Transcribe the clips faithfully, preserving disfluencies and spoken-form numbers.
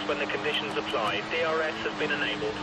when the conditions apply. D R S has been enabled.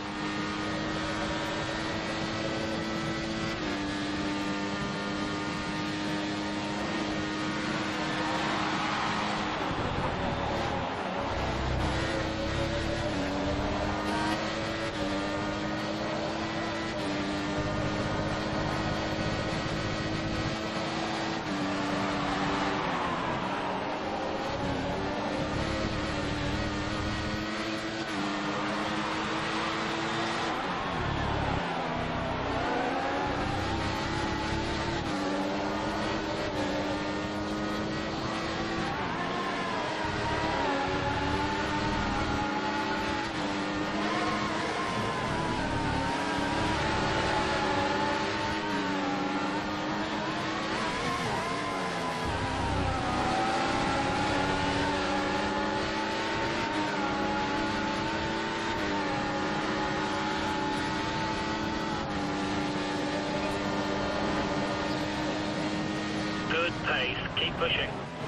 Good pace, keep pushing.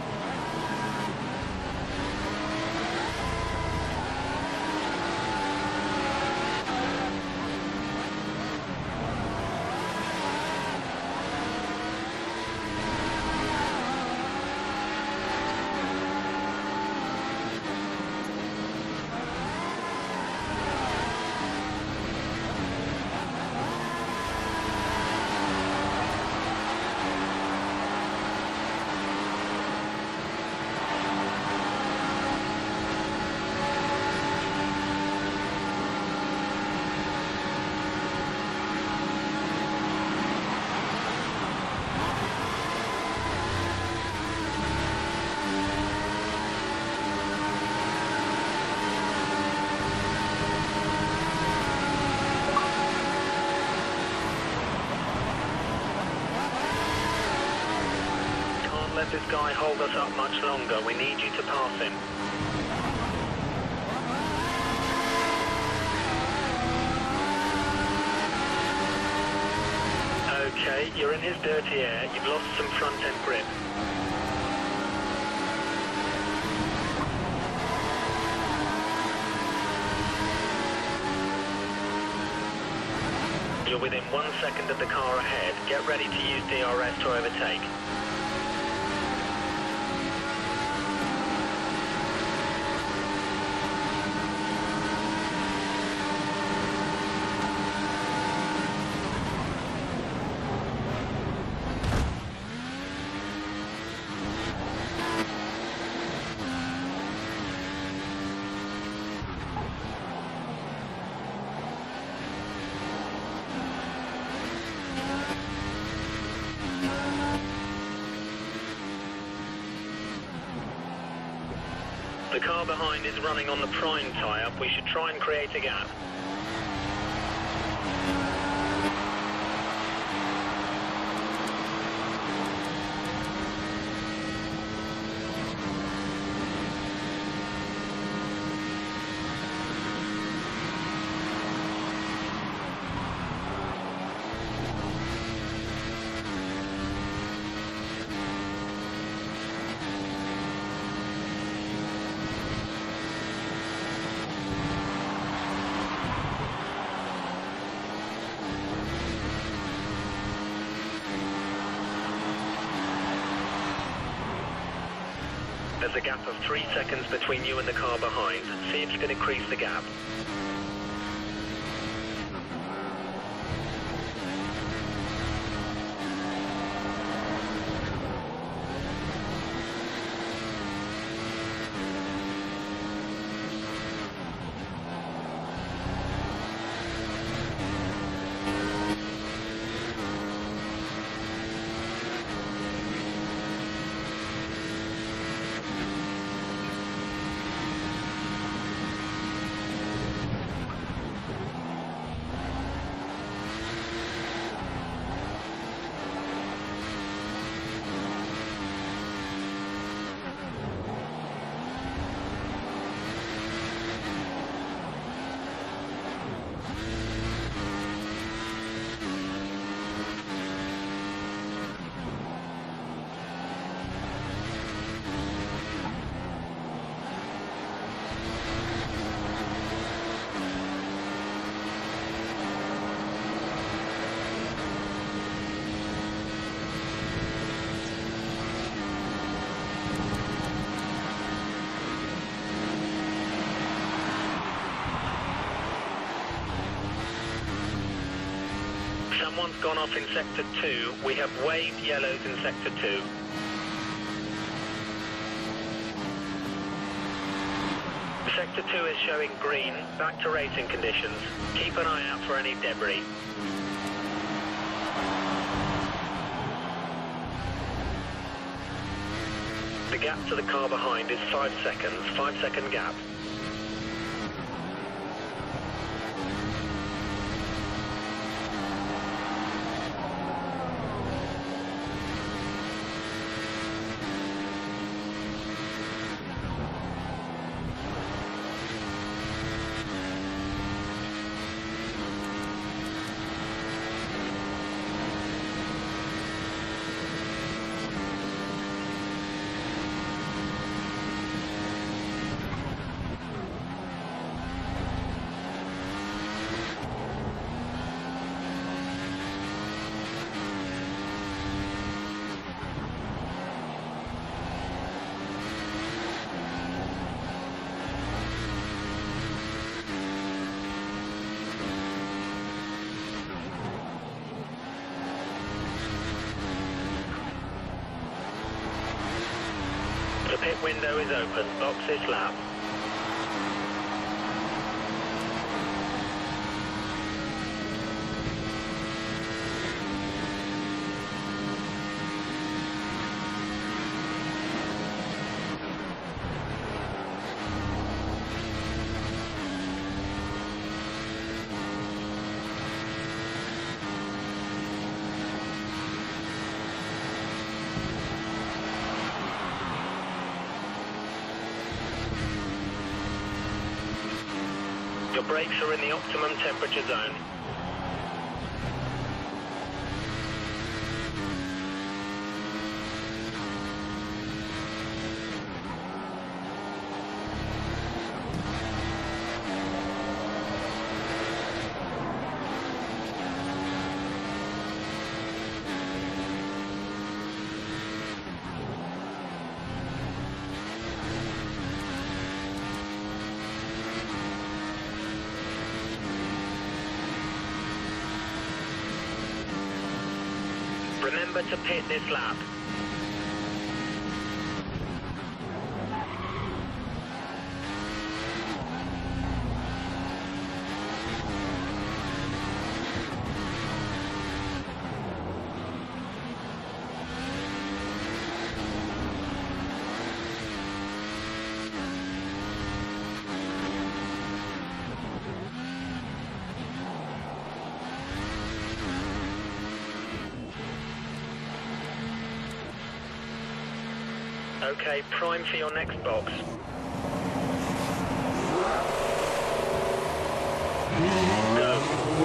Let this guy hold us up much longer. We need you to pass him. Okay, you're in his dirty air. You've lost some front end grip. You're within one second of the car ahead. Get ready to use D R S to overtake. The car behind is running on the prime tyre. We should try and create a gap. There's a gap of three seconds between you and the car behind. See if you can increase the gap. Someone's gone off in Sector two. We have waved yellows in Sector two. Sector two is showing green. Back to racing conditions. Keep an eye out for any debris. The gap to the car behind is five seconds. Five second gap. The pit window is open. Box this lap. Your brakes are in the optimum temperature zone. Remember to pit this lap. Okay, prime for your next box. Go.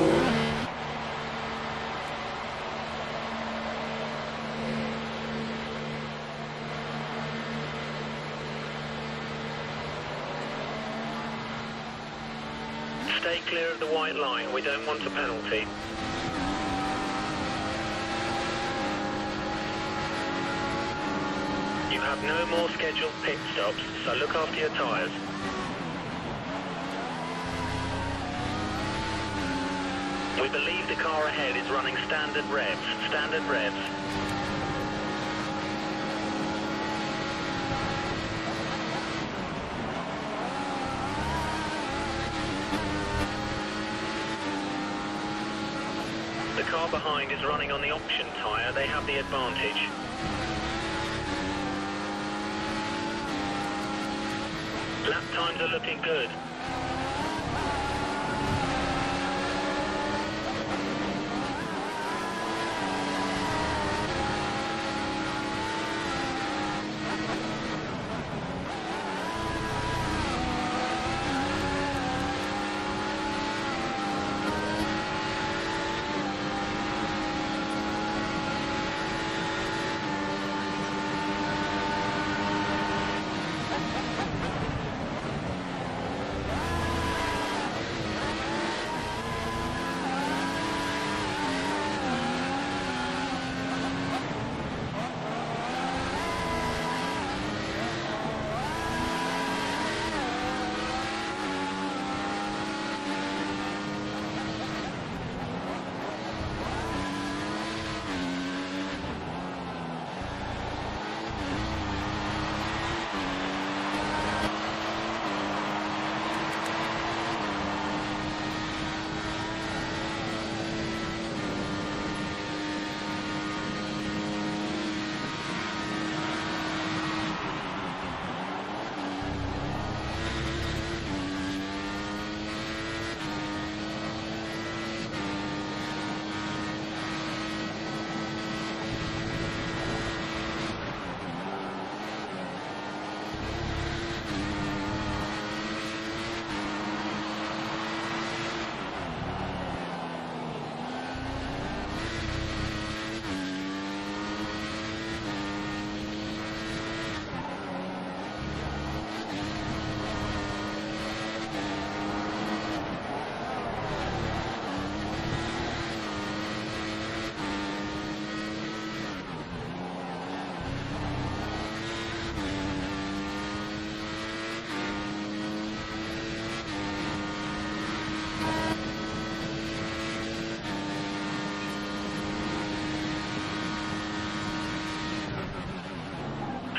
Stay clear of the white line. We don't want a penalty. You have no more scheduled pit stops, so look after your tyres. We believe the car ahead is running standard revs. Standard revs. The car behind is running on the option tyre. They have the advantage. Lap times are looking good.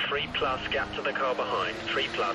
Three plus gap to the car behind. Three plus.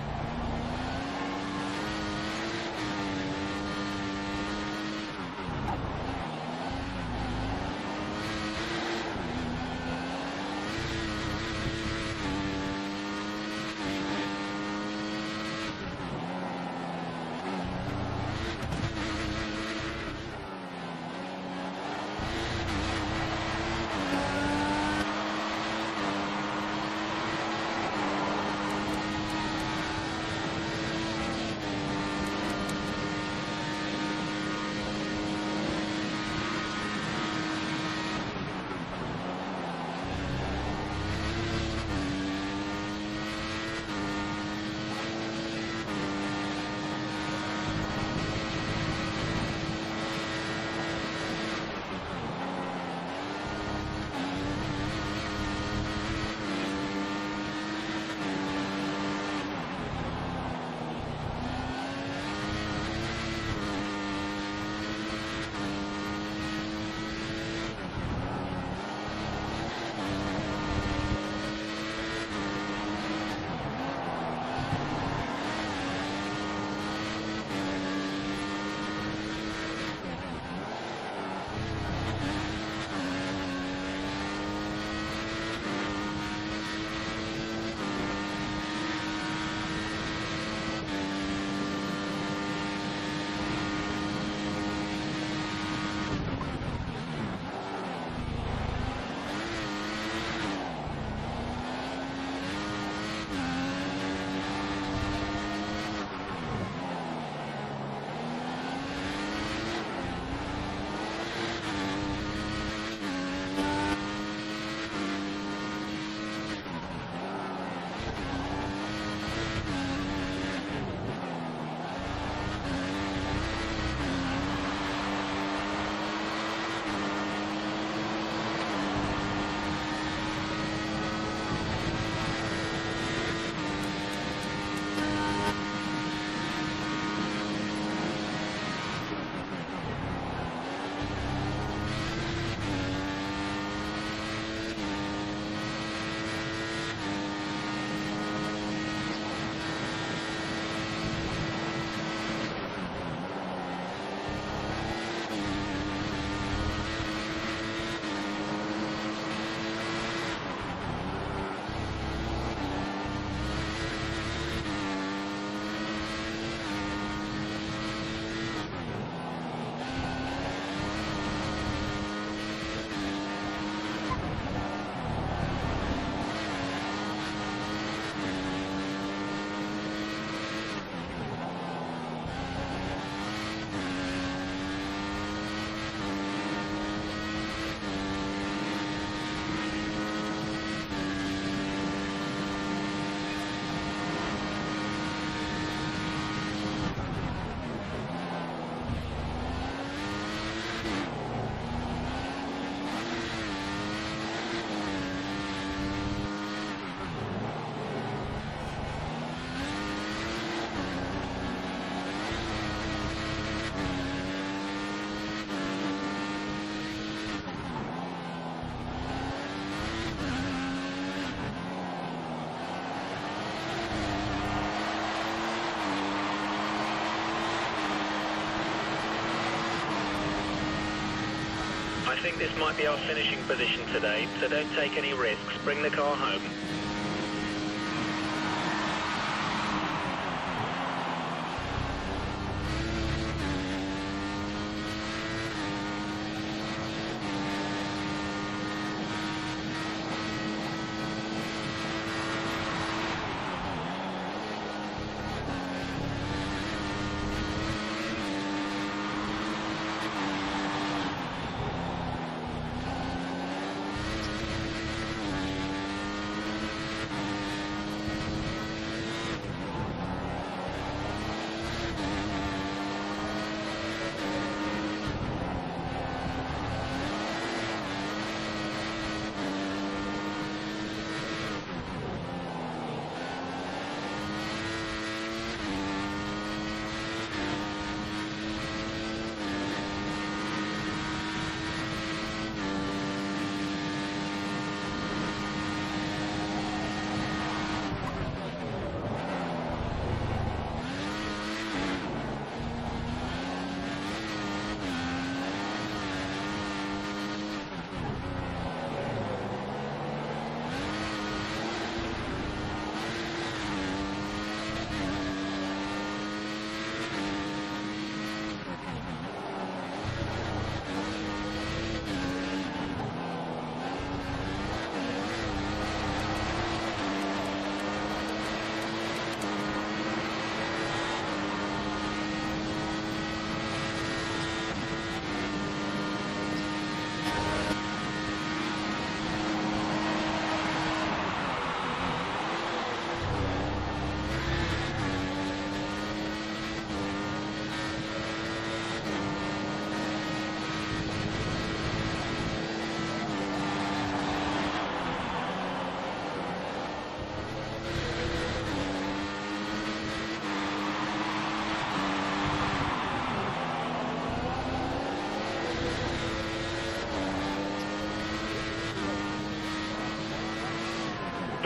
I think this might be our finishing position today, so don't take any risks. Bring the car home.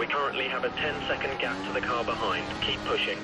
We currently have a ten second gap to the car behind. Keep pushing.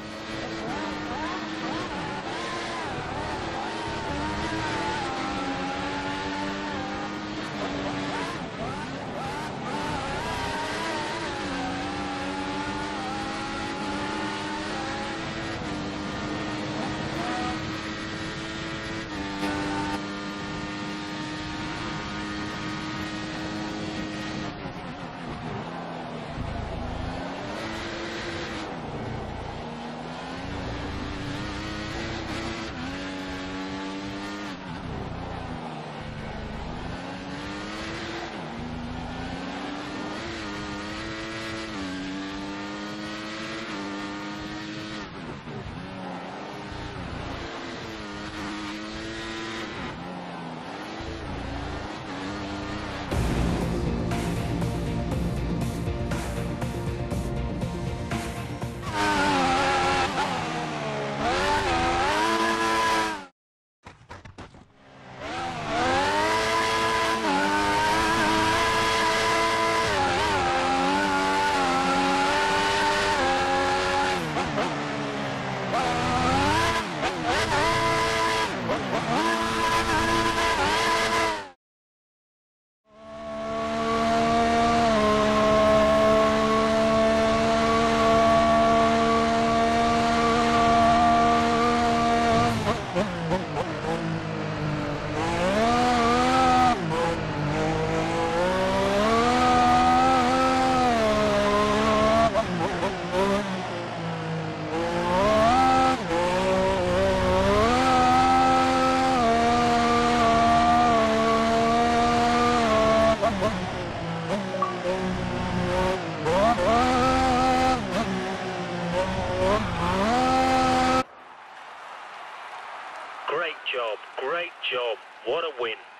Great job, great job. What a win.